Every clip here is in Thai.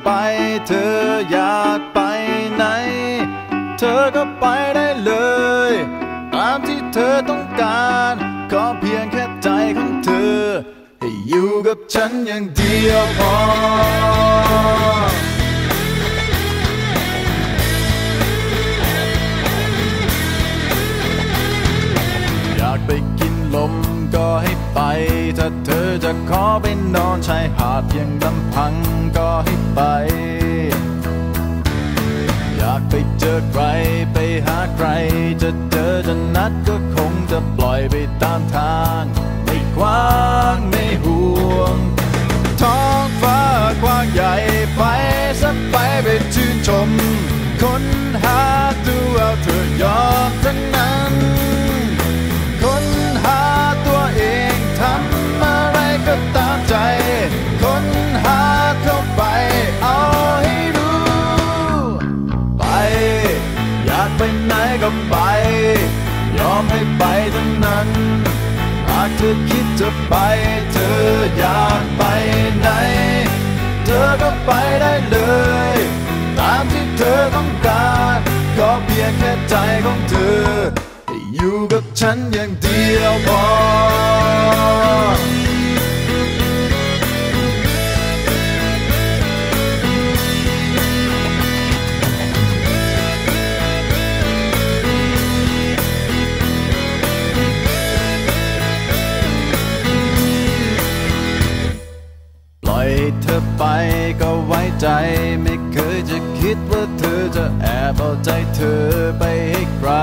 ไปเธออยากไปไหนเธอก็ไปได้เลยตามที่เธอต้องการขอเพียงแค่ใจของเธอให้อยู่กับฉันอย่างเดียวพออยากไปกินลมก็ให้ไปถ้าเธอจะขอไปนอนชายหาดเพียงลำพังก็ให้ไปอยากไปเจอใครไปหาใครจะเจอจะนัดก็คงจะปล่อยไปตามทางไม่ขวางไม่ห่วงท้องฟ้ากว้างใหญ่ไปสักไปชื่นชมค้นหาตัวเธอยอมทั้งนั้นค้นหาตัวเองทำอะไรก็ตามใจค้นหาเข้าไปเอาให้รู้ไปอยากไปไหนก็ไปยอมให้ไปทั้งนั้นหากเธอคิดจะไปเธออยากไปไหนเธอก็ไปได้เลยตามที่เธอต้องการขอเพียงแค่ใจของเธอให้อยู่กับฉันอย่างเดียวพอเธอไปก็ไว้ใจไม่เคยจะคิดว่าเธอจะแอบเอาใจเธอไปให้ใคร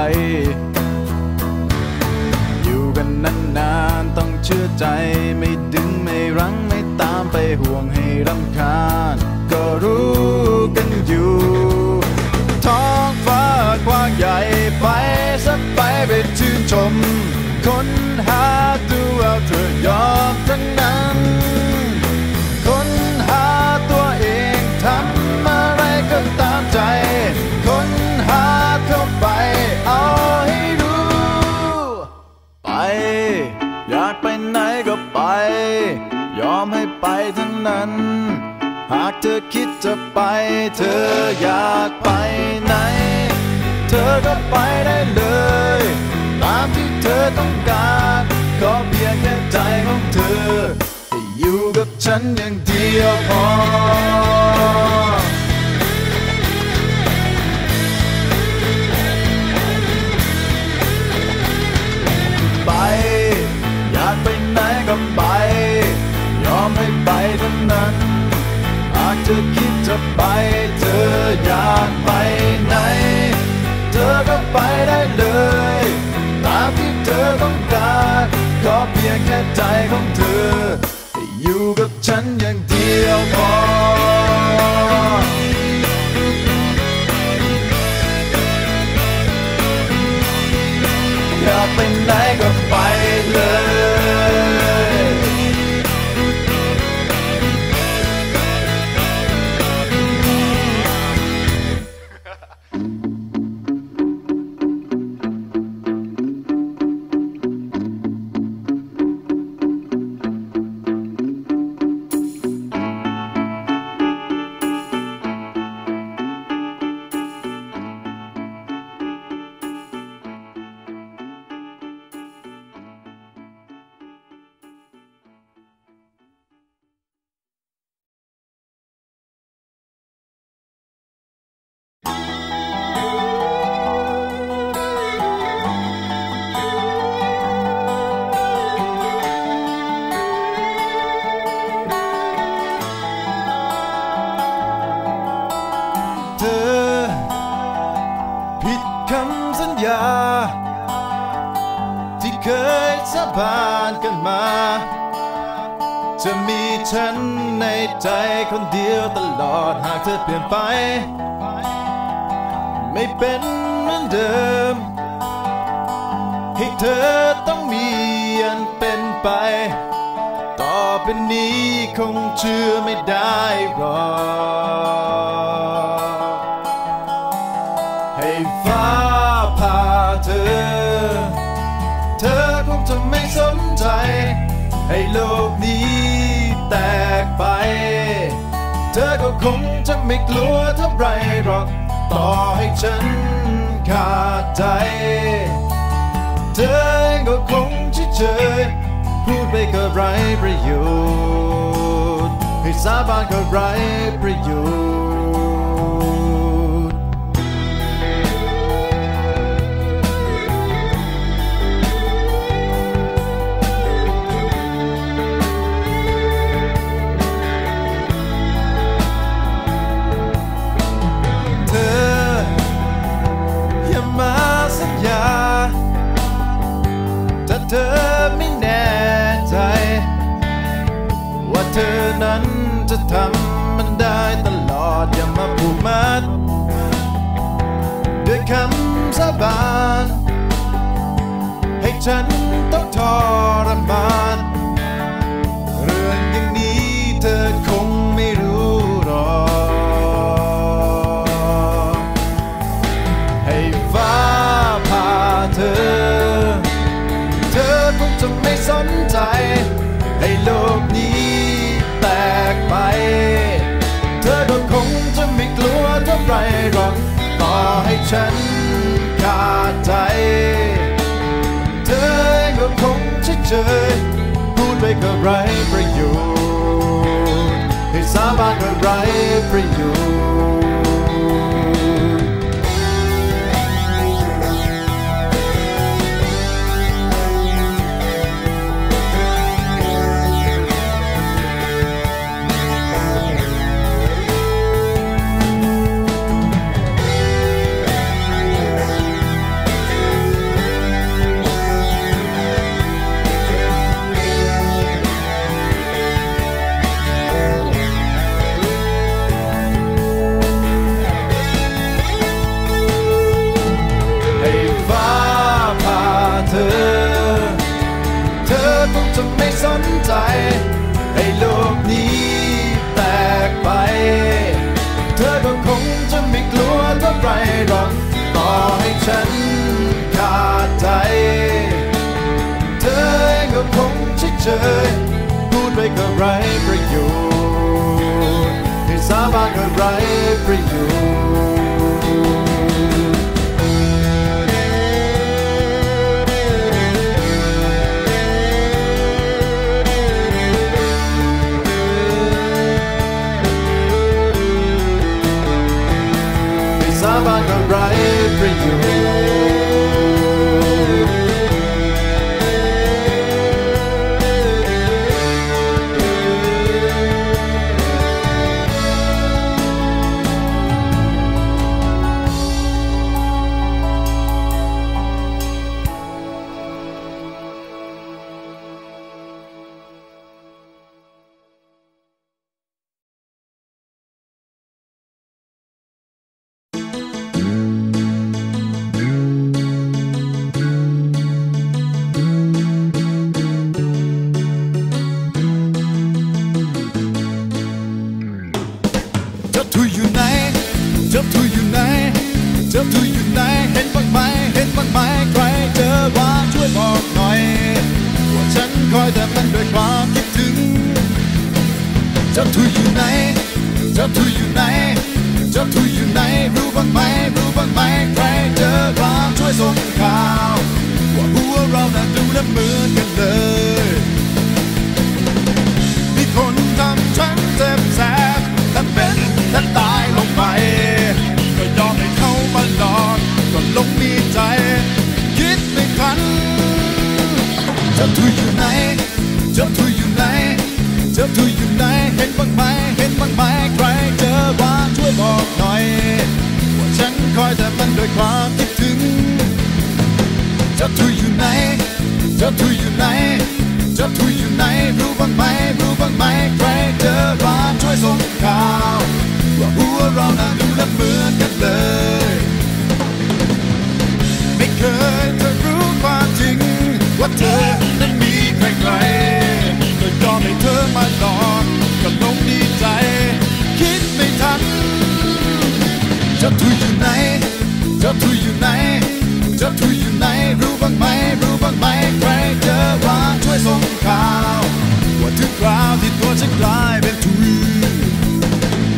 อยู่กันนานๆต้องเชื่อใจไม่ดึงไม่รั้งไม่ตามไปห่วงให้รำคาญก็รู้กันอยู่ท้องฟ้ากว้างใหญ่ไปสักไปชื่นชมค้นหาตัวเธอยอมทั้งนั้นค้นหาตัวเองทำอะไรก็ตามใจค้นหาเข้าไปเอาให้รู้ไปอยากไปไหนก็ไปยอมให้ไปทั้งนั้นหากเธอคิดจะไปเธออยากไปไหนเธอก็ไปได้เลยตามที่เธอต้องการขอเพียงแค่ใจของเธออยู่กับฉันอย่างเดียวพอไปอยากไปไหนก็ไปยอมให้ไปทั้งนั้นหากเธอคิดจะไปเธออยากไปไหนเธอก็ไปได้เลยตามที่เธอต้องการขอเพียงแค่ใจของเธออยู่กับฉันอย่างเดียวพออยากไปไหนก็ไปเลยที่เคยสาบานกันมาจะมีฉันในใจคนเดียวตลอดหากเธอเปลี่ยนไปไม่เป็นเหมือนเดิมให้เธอต้องมีอันเป็นไปต่อไปนี้คงเชื่อไม่ได้หรอกให้ฟ้าผ่าเธอคงจะไม่สนใจให้โลกนี้แตกไปเธธอก็คงจะไม่กลัวเท่าไรหรอกต่อให้ฉันขาดใจเธอเองก็คงเฉยๆพูดไปก็ไร้ประโยชน์ให้สาบานก็ไร้ประโยชน์เธอไม่แน่ใจว่าเธอนั้นจะทำมันได้ตลอดอย่ามาผูกมัดด้วยคำสาบานให้ฉันต้องทรมานเรื่องอย่างนี้เธอคงไม่รู้หรอกให้ฟ้าผ่าเธอคงจะไม่สนใจให้โลกนี้แตกไปเธอก็คงจะไม่กลัวเท่าไรหรอกต่อให้ฉันขาดใจเธอก็คงเฉยๆพูดไปก็ไร้ประโยชน์ให้สาบานก็ไร้ประโยชน์จะไม่สนใจให้โลกนี้แตกไปเธอก็คงจะไม่กลัวเท่าไรหรอกต่อให้ฉันขาดใจเธอก็คงเฉยๆพูดไปก็ไร้ประโยชน์ให้สาบานก็ไร้ประโยชน์สาบานก็ไร้ประโยชน์เจ้าทุยอยู่ไหนเจ้าทุยอยู่ไหนเจ้าทุยอยู่ไหนเห็นบ้างไหมเห็นบ้างไหมใครเจอว่าช่วยบอกหน่อยว่าฉันคอยแต่มันด้วยความคิดถึงเจ้าทุยอยู่ไหนเจ้าทุยอยู่ไหนเจ้าทุยอยู่ไหนรู้บ้างไหมรู้บ้างไหมใครเจอว่าช่วยส่งข่าวว่าหัวเราน่ะดูและเหมือนกันเลยมีคนทำฉันเจ็บแสบถ้าเป็นถ้าตายลงไปก็ยอมให้เขามาหลอกก็ลงมีใจคิดไม่ทันเจ้าทุยอยู่ไหนเจ้าทุยอยู่ไหนเจ้าทุยอยู่ไหนเห็นบ้างไหมเห็นบ้างไหมใครเจอว่าช่วยบอกหน่อยว่าฉันคอยแต่มันด้วยความคิดถึงเจ้าทุยอยู่ไหนเจ้าทุยอยู่ไหนเจ้าทุยอยู่ไหนรู้บ้างไหมรู้บ้างไหมใครเจอว่าช่วยส่งข่าวว่าหัวเราน่ะดูและเหมือนกันเลยไม่เคยจะรู้ความจริงว่าเธอนั้นมีใครๆก็ยอมให้เธอมาหลอกก็ลงดีใจคิดไม่ทันเจ้าทุยอยู่ไหนเจ้าทุยอยู่ไหนเจ้าทุยอยู่ไหนรู้บ้างไหมรู้บ้างไหมใครเจอว่าช่วยส่งข่าวว่าถึงคราวที่ตัวฉันกลายเป็นทุย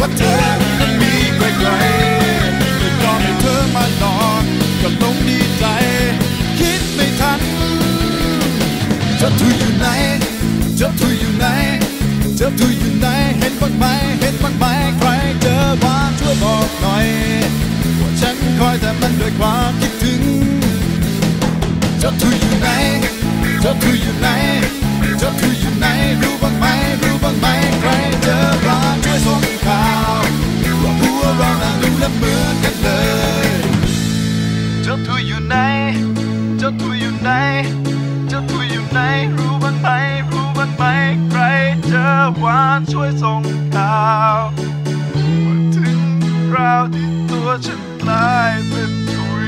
ว่าเธอนั้นมีใครๆไม่ยอมให้เธอมาหลอกก็ลงดีใจคิดไม่ทันเจ้าทุยอยู่ไหนเจ้าทุยอยู่ไหนเจ้าทุยอยู่ไหนเห็นบ้างไหมเห็นบ้างไหมใครเจอบ้างช่วยบอกหน่อยว่าฉันคอยแต่มันด้วยความคิดถึงเจ้าทุยอยู่ไหนเจ้าทุยอยู่ไหนเจ้าทุยอยู่ไหนรู้บ้างไหมรู้บ้างไหมใครเจอบ้างช่วยส่งข่าวว่าพวกเราน่ารู้และเหมือนกันเลยเจ้าทุยอยู่ไหนเจ้าทุยอยู่ไหนเจ้าทุยอยู่ไหนรู้บ้างไหมรู้บ้างไหมใครเจอว่าช่วยส่งข่าวว่าถึงคราวที่ตัวฉันกลายเป็นทุย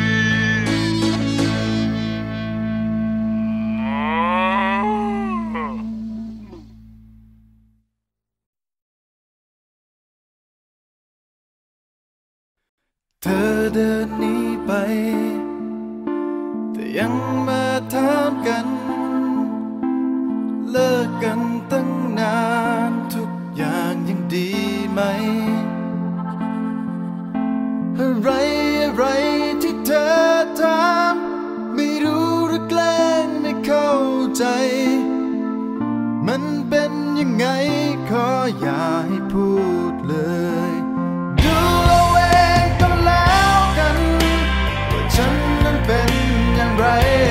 เธอเดินหนีไปแต่ยังมาถามกันเลิกกันตั้งนานทุกอย่างยังดีไหมอะไรอะไรที่เธอถามไม่รู้หรือแกล้งไม่เข้าใจมันเป็นยังไงขออย่าให้พูดเลยดูเอาเองก็แล้วกันว่าฉันนั้นเป็นอย่างไร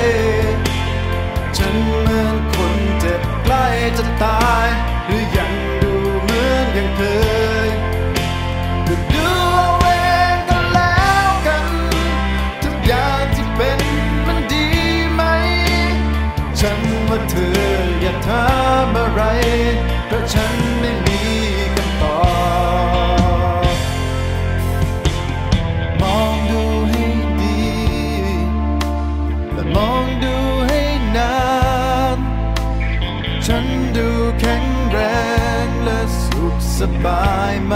ฉันเหมือนคนเจ็บใกล้จะตายหรือยังดูเหมือนยังเคยก็ดูเอาเองก็แล้วกันทุกอย่างที่เป็นมันดีไหมฉันว่าเธออย่าถามอะไรเพราะฉันไม่มีคำตอบมองดูให้ดีและมองดูให้นานฉันดูแข็งแรงและสุขสบายไหม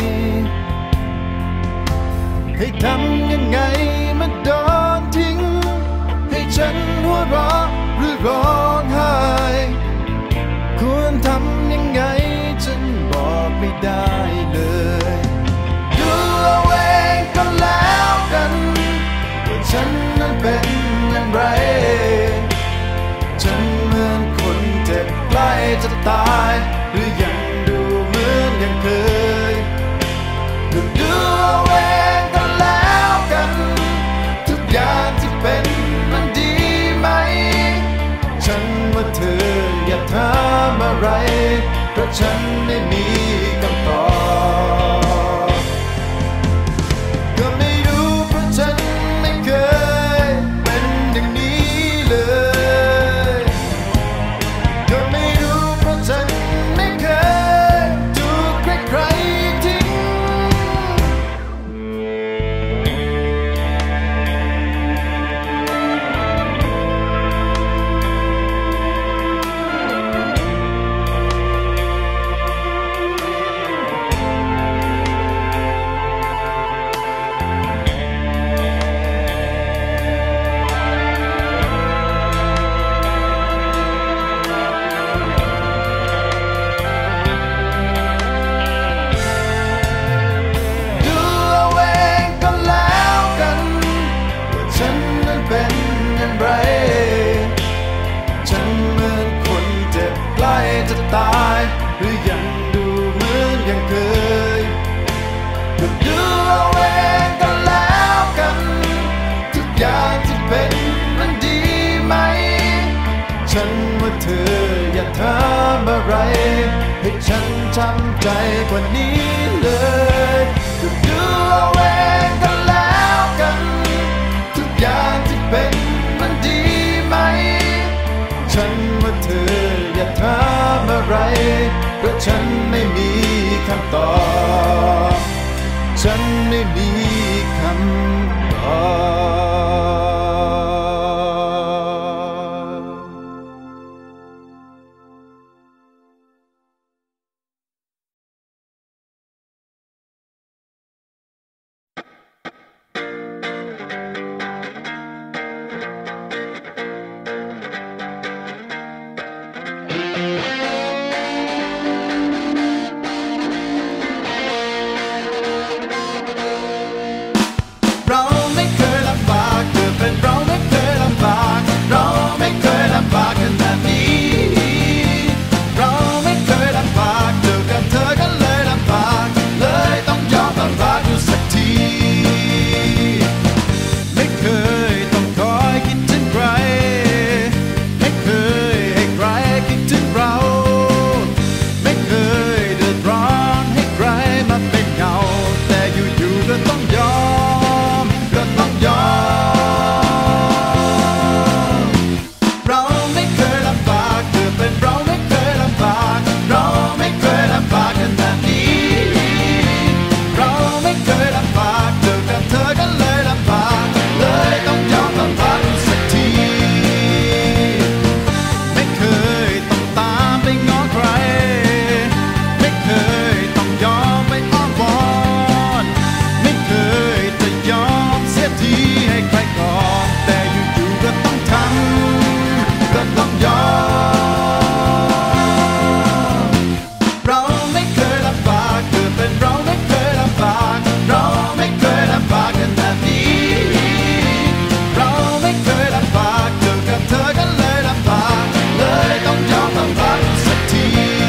ให้ทำยังไงมาโดนทิ้งให้ฉันหัวเราะหรือร้องไห้ควรทำยังไงฉันบอกไม่ได้เลยดูเอาเองก็แล้วกันว่าฉันนั้นเป็นอย่างไรฉันเหมือนคนเจ็บใกล้จะตายหรือยังดูเหมือนยังเคยดูเอาเองก็แล้วกันทุกอย่างที่เป็นมันดีไหมฉันว่าเธออย่าถามอะไรเพราะฉันไม่มีคำตอบก็ไม่รู้เพราะฉันไม่เคยเป็นอย่างนี้เลยก็ไม่รู้เพราะฉันไม่เคยถูกใครๆทิ้งดูเอาเองก็แล้วกันว่าฉันนั้นเป็นอย่างไรฉันเหมือนคนเจ็บใกล้จะตายหรือยังดูเหมือนยังเคยก็ดูเอาเองก็แล้วกันทุกอย่างที่เป็นมันดีไหมฉันว่าเธออย่าถามอะไรให้ฉันจำใจกว่านี้เลยก็ดูเอาเองก็แล้วกันทุกอย่างที่เป็นมันดีไหมฉันว่าเธออย่าถามอะไรเพราะฉันไม่มีคำตอบฉันไม่มีคำตอบเราไม่เคยลำบากเกิดเป็นเราไม่เคยลำบากเราไม่เคยลำบากขนาดนี้เราไม่เคยลำบากเจอกับเธอก็เลยลำบากเลยต้องยอมลำบากอยู่สักทีไม่เคยต้องคอยคิดถึงใครไม่เคยให้ใครคิดถึงเราไม่เคยเดือดร้อนให้ใครมาเป็นเงาแต่อยู่ๆก็ต้องยอมเราไม่เคยลำบากเกิดเป็นเราไม่เคยลำบากเราไม่เคยลำบากขนาดนี้เราไม่เคยลำบากเจอกับเธอก็เลยลำบากเลยต้องยอมลำบากอยู่สักทีไม่เคยต้องตามไปง้อใครไม่เคยต้องยอมไปอ้อนวอนไม่เคยจะยอมเสียทีให้ใครก่อนแต่อยู่ๆก็ต้องทำก็ต้องยอมเราไม่เคยลำบากเกิดเป็นเราไม่เคยลำบากเราไม่เคยลำบากขนาดนี้เราไม่เคยลำบากเจอกับเธอก็เลยลำบากเลยต้องยอมลำบากสักที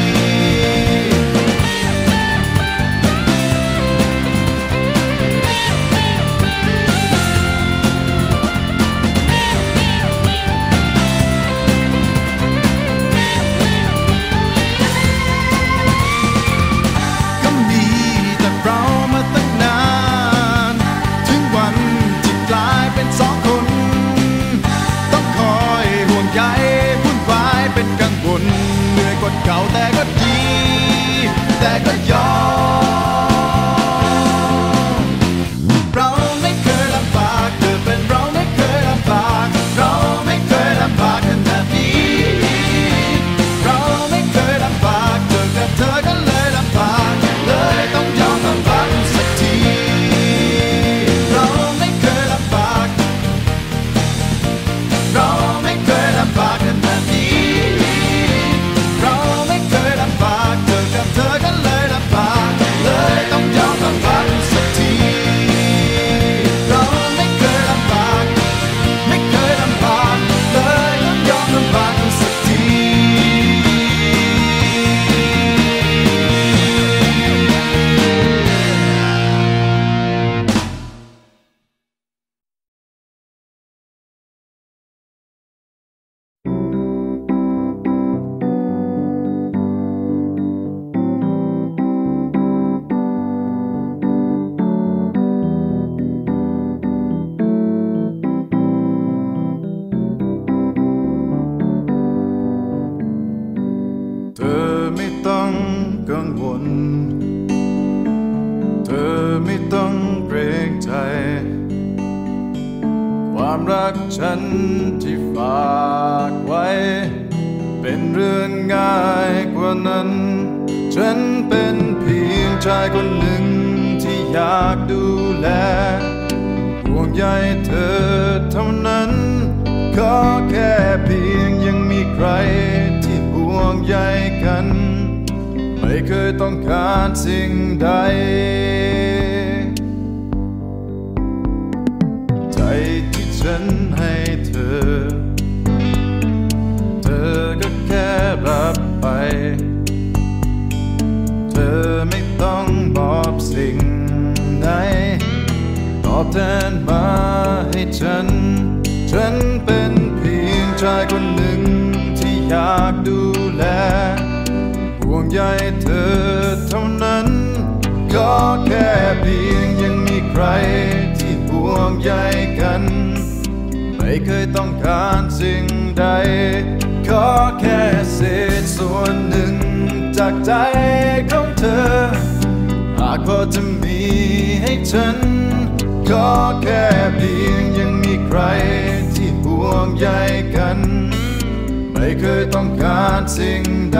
ก็มีแต่เรามาตั้งนานถึงวันที่กลายเป็นสองคนต้องคอยห่วงใยวุ่นวายเป็นกังวลเหนื่อยกว่าเก่าแต่ก็ดีแต่ก็ยอมเราไม่เคยลำบากเกิดเป็นเราไม่เคยลำบากเราไม่เคยลำบากขนาดนี้เราไม่เคยลำบากเจอกับเธอก็เลยลำบากเลยต้องยอมลำบากสักทีเราไม่เคยลำบากเราไม่เคยลำบากขนาดนี้เราไม่เคยลำบากเจอกับเธอก็เลยลำบากเลยต้องยอมลำบากสักทีเราไม่เคยลำบากไม่เคยลำบากเลยต้องยอมลำบากสักที เธอไม่ต้องกังวลเธอไม่ต้องเกรงใจความรักฉันที่ฝากไว้เป็นเรื่องง่ายกว่านั้นฉันเป็นเพียงชายคนหนึ่งที่อยากดูแลห่วงใยเธอเท่านั้นขอแค่เพียงยังมีใครที่ห่วงใยกันไม่เคยต้องการสิ่งใดใจที่ฉันให้เธอเธอก็แค่รับไปเธอไม่ต้องบอกสิ่งใดตอบแทนมาให้ฉันเป็นเพียงชายคนหนึ่งที่อยากดูแลห่วงใยเธอเท่านั้นก็แค่เพียงยังมีใครที่ห่วงใยกันไม่เคยต้องการสิ่งใดขอแค่เศษส่วนหนึ่งจากใจของเธอหากพอจะมีให้ฉันขอแค่เพียงยังมีใครที่ห่วงใยกันไม่เคยต้องการสิ่งใด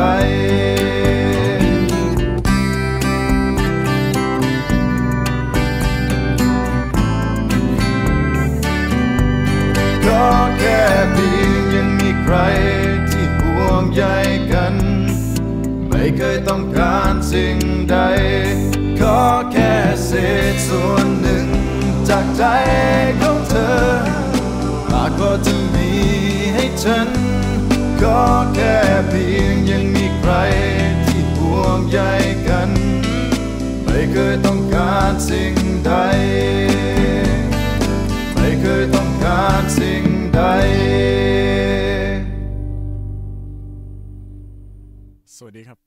ขอแค่เพียงยังมีใครที่ห่วงใยกันไม่เคยต้องการสิ่งใดขอแค่เศษส่วนหนึ่งจากใจของเธอหากว่าจะมีให้ฉันก็แค่เพียงยังมีใครที่ห่วงใยกันไม่เคยต้องการสิ่งใดไม่เคยต้องการสิ่งใดสวัสดีครับ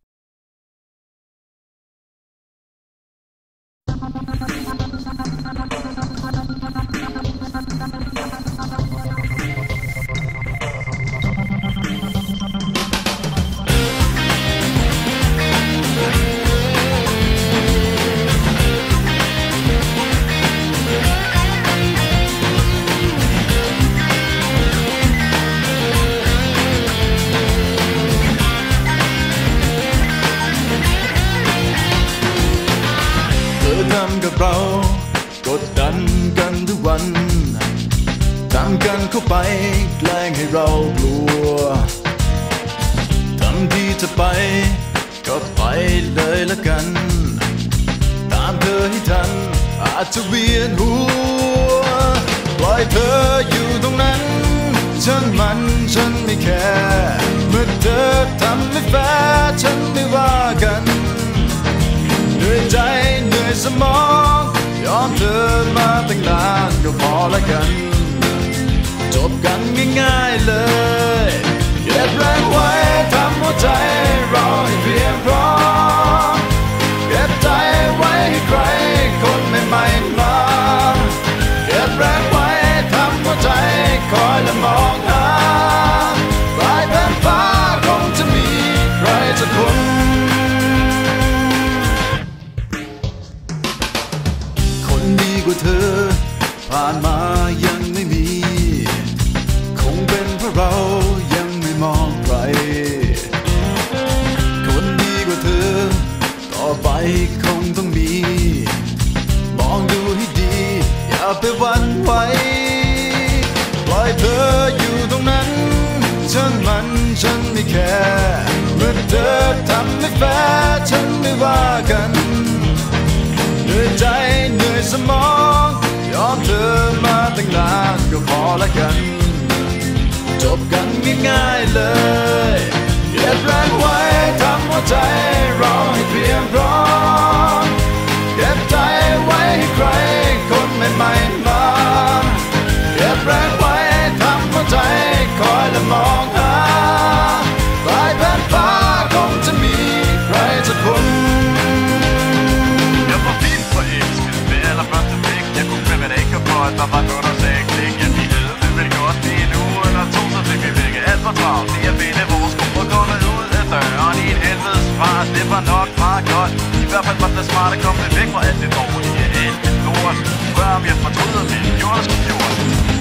ทำกับเรากดดันกันทุกวันทำกันเข้าไปแกล้งให้เรากลัวทำที่จะไปก็ไปเลยละกันตามเธอให้ทันอาจจะเวียนหัวปล่อยเธออยู่ตรงนั้นฉันไม่แคร์เมื่อเธอทำไม่แฟร์ฉันไม่ว่ากันเหนื่อยใจเหนื่อยสมองยอมเธอมาตั้งนานก็พอละกันจบกันง่ายๆเลยเก็บแรงไว้ทำหัวใจรอให้เพียงพร้อมเก็บใจไว้ให้ใครคนใหม่ๆมาเก็บแรงไว้ทำหัวใจคอยและมองหาปลายแผ่นฟ้าคงจะมีใครสักคนดีกว่าเธอผ่านมายังไม่มีคงเป็นเพราะเรายังไม่มองใครคนดีกว่าเธอต่อไปคงต้องมีมองดูให้ดีอย่าไปหวั่นไหวปล่อยเธออยู่ตรงนั้นฉันไม่แคร์เมื่อเธอทำไม่แฟร์ฉันไม่ว่ากันเหนื่อยใจเหนื่อยสมองยอมเธอมาตั้งนานก็พอละกันจบกันง่ายๆเลยเก็บแรงไว้ทำหัวใจรอให้เพียงพร้อมเก็บใจไว้ให้ใครคนใหม่ๆมาเก็บแรงไว้ทำหัวใจคอยและมองหาปลายแผ่นฟ้าคงจะมีใครสักคนder var noget, der sagde klik. Ja, vi havde det vel godt lige nu. Under to, så fik vi begge alt for travlt. Det at vinde vores grupper kommer ud af døren i en helvedes fart. Det var nok meget godt. I hvert fald var det smart at komme væk fra alt det dårlige. Alt det lort. Rør om jeg fortryder, men gjorde det sgu gjort.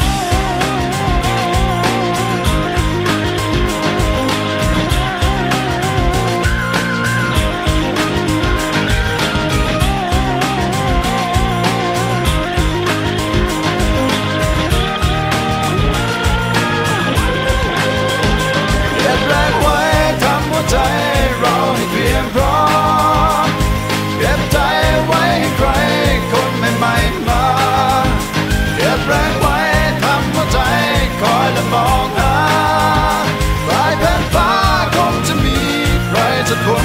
ใจเราให้เพียงพร้อมเก็บใจไว้ให้ใครคนใหม่ๆมาเก็บแรงไว้ทำหัวใจคอยและมองหาปลายแผ่นฟ้าคงจะมีใครสักคน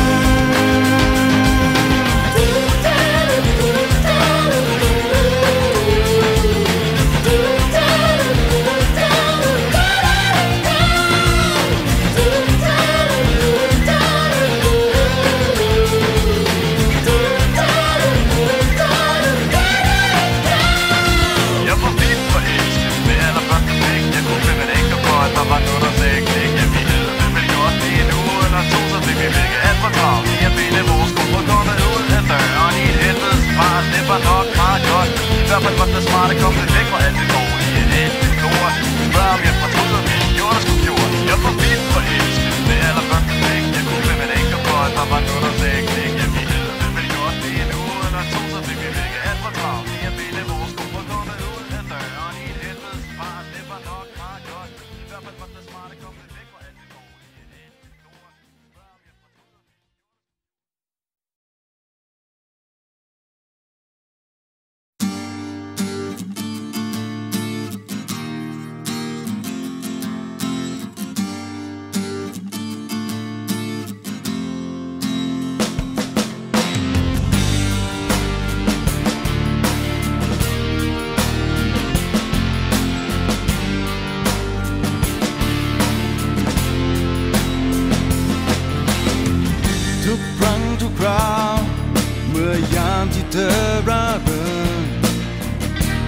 der var noget, der sagde klik. Ja, vi havde det vel godt lige nu. Under to, så fik vi begge alt for travlt. Det at vinde vores grupper kommer ud af døren i en helvedes fart. Det var nok meget godt. I hvert fald var det smart at komme væk fra alt det dårlige. Alt det lort. Spørg om jeg fortryder, men gjorde det sgu gjort. Jeg var vildt forelsket. Det allerførste blik. Jeg kunne med ikke for, at der var noget, der sagde klik. Ja, vi havde det vel godt lige nu. Under to, så fik vi begge alt for travlt. Det at vinde vores grupper kommer ud af døren i en helvedes fart. Det var nok meget godt. I hvert fald var det smart at komme væk fra alt det dårlige.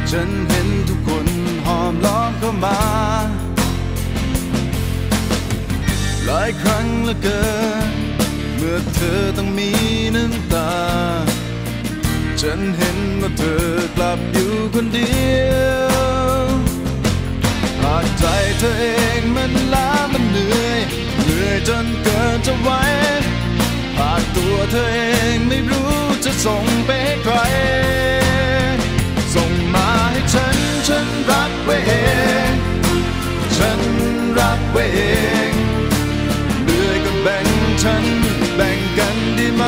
ฉันเห็นทุกคนห้อมล้อมเข้ามาหลายครั้งเหลือเกินเมื่อเธอต้องมีน้ำตาฉันเห็นว่าเธอกลับอยู่คนเดียวหากใจเธอเองมันล้ามันเหนื่อยจนเกินจะไหวหากตัวเธอเองไม่รู้จะส่งไปให้ใครส่งมาให้ฉันรับไว้เองฉันรับไว้เองเหนื่อยก็แบ่งฉันแบ่งกันได้ไหม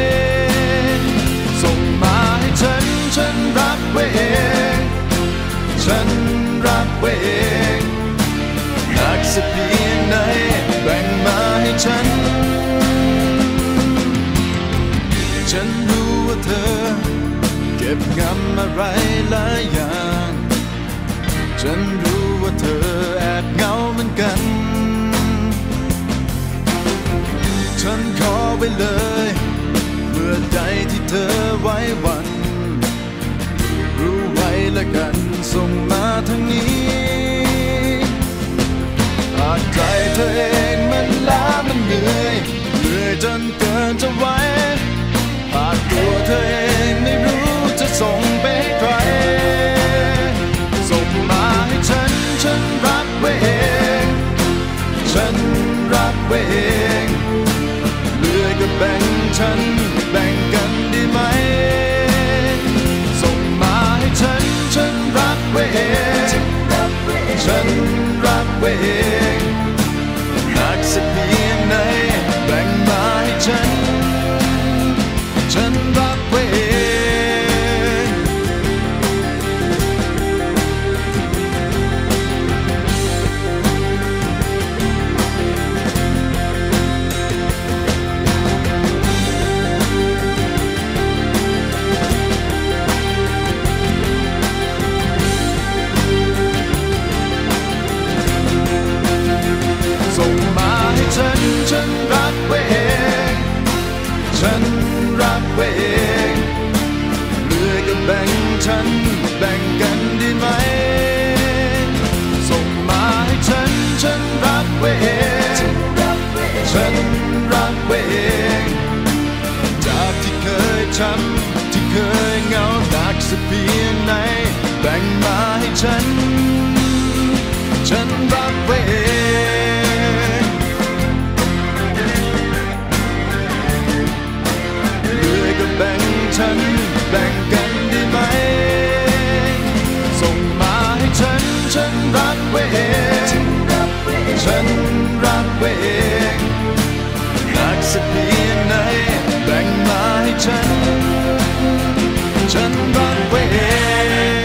ส่งมาให้ฉันรับไว้เองฉันรับไว้เองหนักสักเพียงไหนแบ่งมาให้ฉันรู้ว่าเธอเก็บงำอะไรหลายอย่างฉันรู้ว่าเธอแอบเหงาเหมือนกันฉันขอไว้เลยเมื่อใดที่เธอไว้วันรู้ไว้ละกันส่งมาทางนี้หากใจเธอเองมันล้ามันเหนื่อยจนเกินจะไหวหากตัวเธอเองไม่รู้จะส่งไปให้ใครส่งมาให้ฉันรับไว้เองฉันรับไว้เองเหลือก็แบ่งฉันแบ่งกันได้ไหมส่งมาให้ฉันรับไว้เองฉันรับไว้เองหนักสักเพียงไหนแบ่งมาให้ฉันรับไว้เองส่งมาให้ฉันรับไว้เองฉันรับไว้เองเหลือก็แบ่งฉันแบ่งกันได้ไหมส่งมาให้ฉันรับไว้เองฉันรับไว้เองจากที่เคยช้ำที่เคยเหงาหนักสักเพียงไหนแบ่งมาให้ฉันรับไว้เองแบ่งฉันแบ่งกันได้ไหมส่งมาให้ฉันรับไว้เองฉันรับไว้เองหนักสักเพียงไหนแบ่งมาให้ฉันรับไว้เอง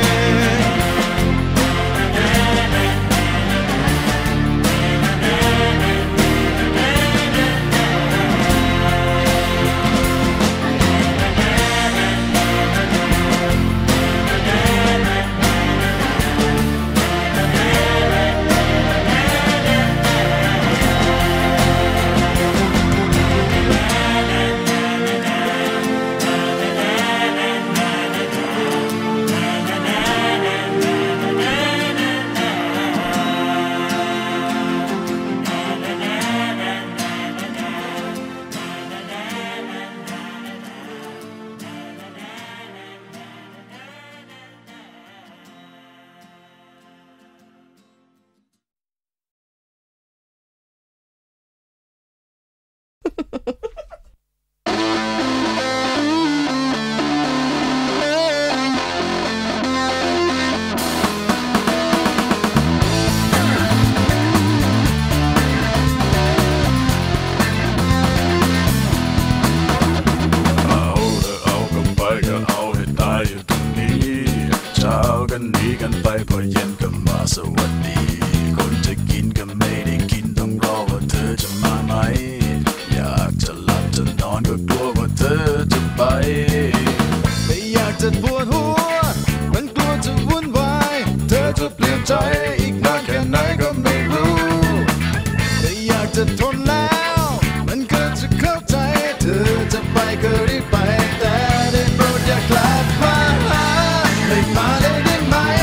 หนีกันไปพอเย็นก็มาสวัสดีคนจะกินก็ไม่ได้กินต้องรอว่าเธอจะมาไหมอยากจะหลับจะนอนก็กลัวว่าเธอจะไปไม่อยากจะปวดหัวมันกลัวจะวุ่นวายเธอจะเปลี่ยนใจอีกนานแค่ไหนก็ไม่รู้ไม่อยากจะทนแล้วมันก็จะเข้าใจเธอจะไปก็รีบไปแต่ได้โปรดอย่ากลับมาหาไม่มาเลยได้ไหม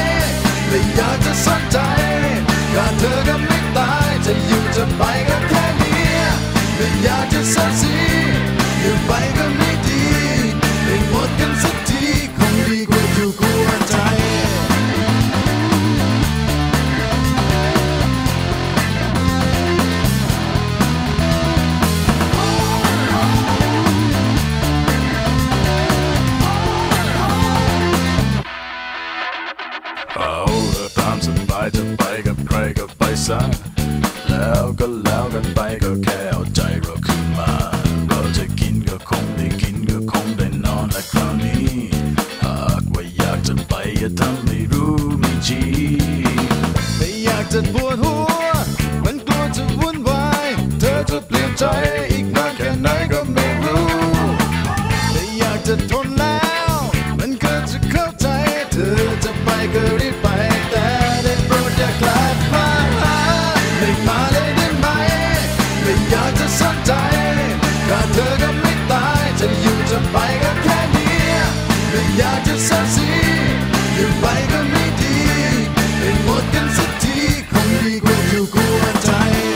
ตามสบายจะไปกับใครก็ไปซะแล้วก็แล้วกันไปก็แค่เอาใจเราขึ้นมาเราจะกินก็คงได้กินก็คงได้นอนและคราวนี้หากว่าอยากจะไปอย่าทำไม่รู้ไม่ชี้ไม่อยากจะปวดหัวมันกลัวจะวุ่นวายเธอจะเปลี่ยนใจอีกนานแค่ไหนก็ไม่รู้ไม่อยากจะทนแล้วมันก็จะเข้าใจเธอจะไปก็รีบไปแต่ได้โปรดอย่ากลับมาไม่มาเลยได้ไหมไม่อยากจะสนใจถ้าเธอก็ไม่ตายจะอยู่จะไปก็แค่นี้ไม่อยากจะเสียสีอยู่ไปก็ไม่ดีให้หมดกันสักทีคงดีกว่าอยู่กลัวใจ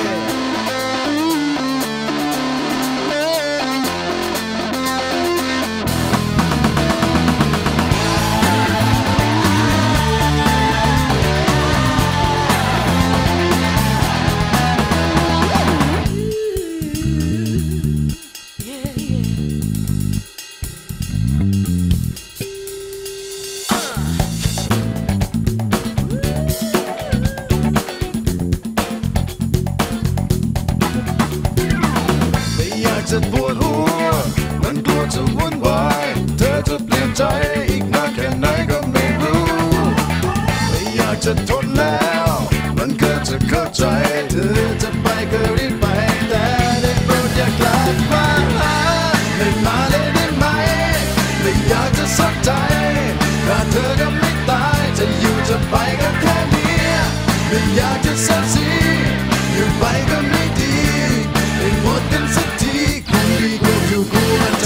จะปวดหัวมันกลัวจะวุ่นวายเธอจะเปลี่ยนใจอีกนานแค่ไหนก็ไม่รู้ไม่อยากจะทนแล้วมันก็จะเข้าใจเธอจะไปก็รีบไปแต่ได้โปรดอย่ากลับมาไม่มาเลยได้ไหมไม่อยากจะสนใจถ้าเธอก็ไม่ตายจะอยู่จะไปก็แค่นี้ไม่อยากจะเสียสีอยู่ไปก็ไม่ดีให้หมดกันสักทีคงดีกว่าอยู่กลัวใจ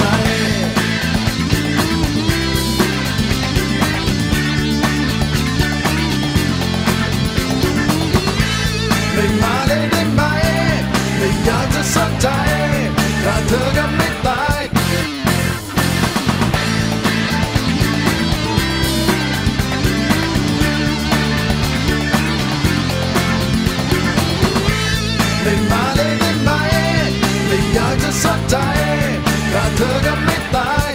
ไม่มาเลยได้ไหมไม่อยากจะสนใจถ้าเธอก็ไม่ตายไม่มาเลยได้ไหมไม่อยากจะสนใจถ้าเธอก็ไม่ตาย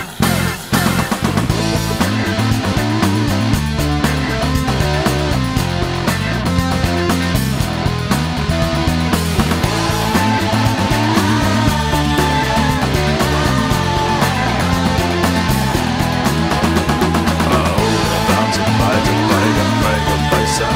เอาตามสบายจะไปกับใครก็ไปซะ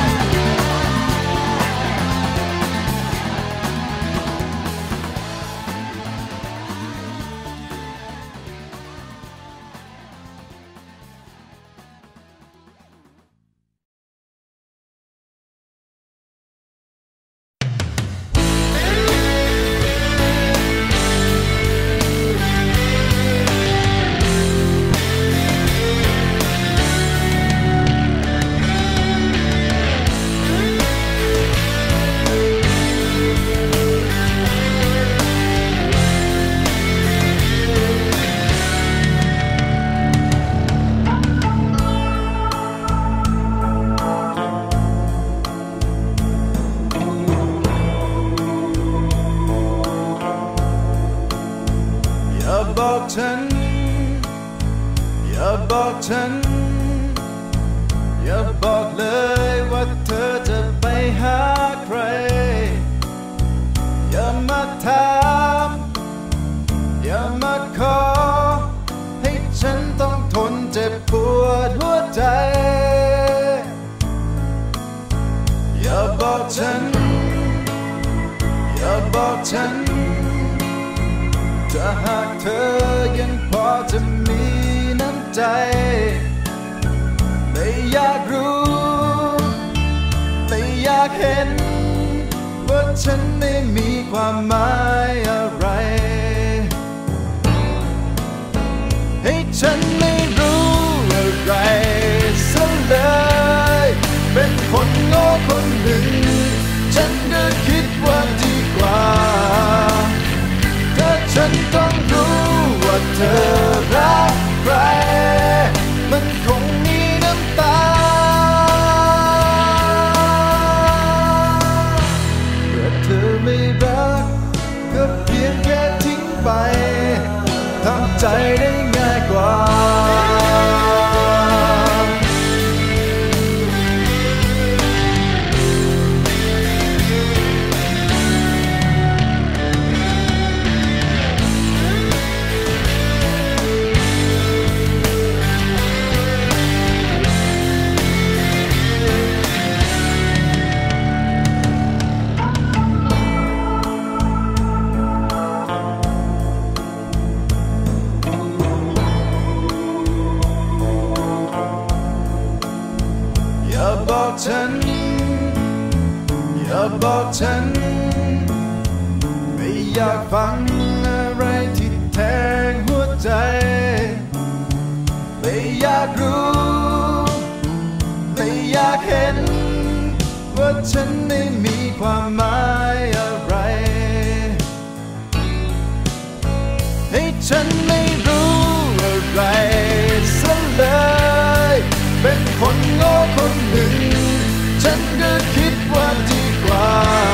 อย่าบอกฉันอย่าบอกฉันอย่าบอกเลยว่าเธอจะไปหาใครอย่ามาถามอย่ามาขอให้ฉันต้องทนเจ็บปวดหัวใจอย่าบอกฉันอย่าบอกฉันถ้าหากเธอยังพอจะมีน้ำใจไม่อยากรู้ไม่อยากเห็นว่าฉันไม่มีความหมายอะไรให้ฉันไม่รู้อะไรซะเลยเป็นคนโง่คนหนึ่งฉันก็คิดว่าดีกว่าฉันต้องรู้ว่าเธอรักใครมันคงมีน้ำตาเมื่อเธอไม่รักก็เพียงแค่ทิ้งไปทำใจได้ง่ายกว่าอย่าบอกฉันอย่าบอกฉันไม่อยากฟังอะไรที่แทงหัวใจไม่อยากรู้ไม่อยากเห็นว่าฉันไม่มีความหมายอะไรให้ฉันไม่รู้อะไรซะเลยเป็นคนโง่คนหนึ่งฉันก็คิดว่าดีกว่า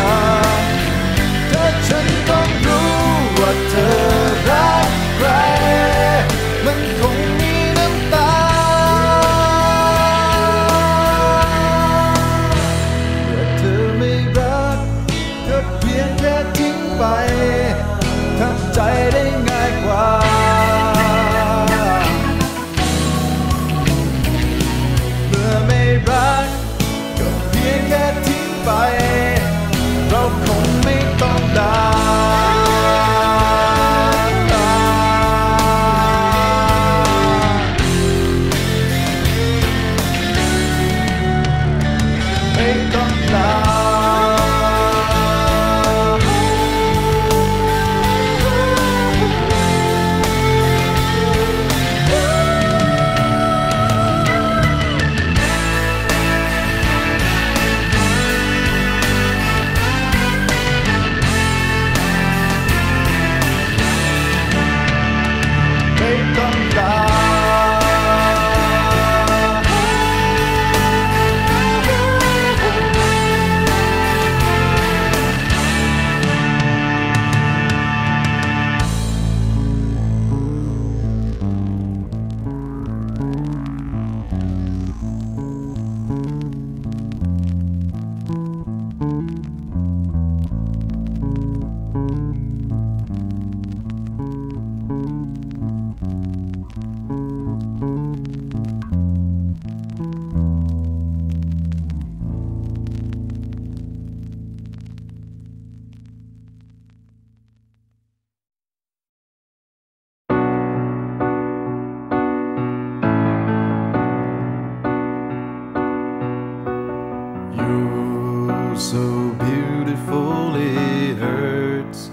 ถ้าฉันต้องรู้ว่าเธอรักใครมันคงมีน้ำตาเมื่อเธอไม่รักก็เพียงแค่ทิ้งไปทำใจได้ง่ายกว่าเมื่อไม่รักก็เพียงแค่ทิ้งไปเราคงไม่ต้องด่าไม่ต้องด่าSo beautiful it hurts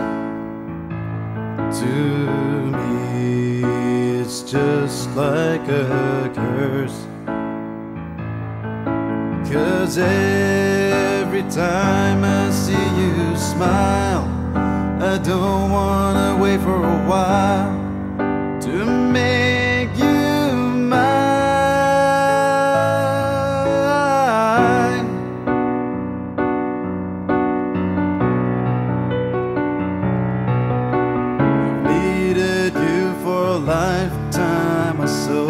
to me. It's just like a curse. 'Cause every time I see you smile, I don't wanna wait for a while to make you mine. Needed you for a lifetime or so.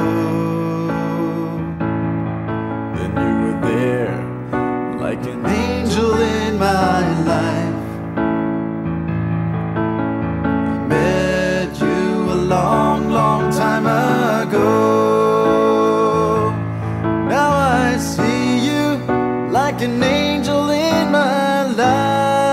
Then you were there like an angel in my life. I met you a long, long time ago. Now I see you like an angel in my life.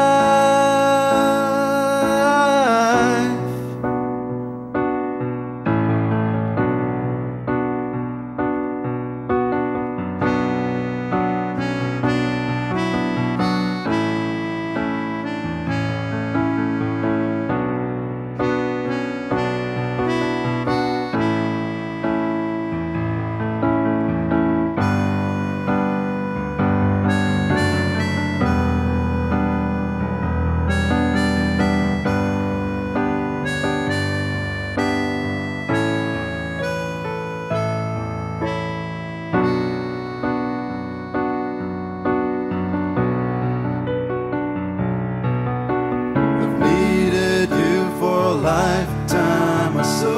Lifetime or so.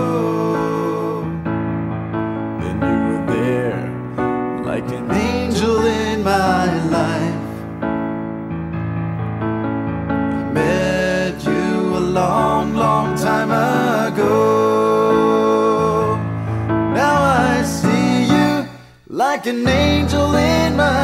Then you were there like an angel in my life. I met you a long, long time ago. Now I see you like an angel in my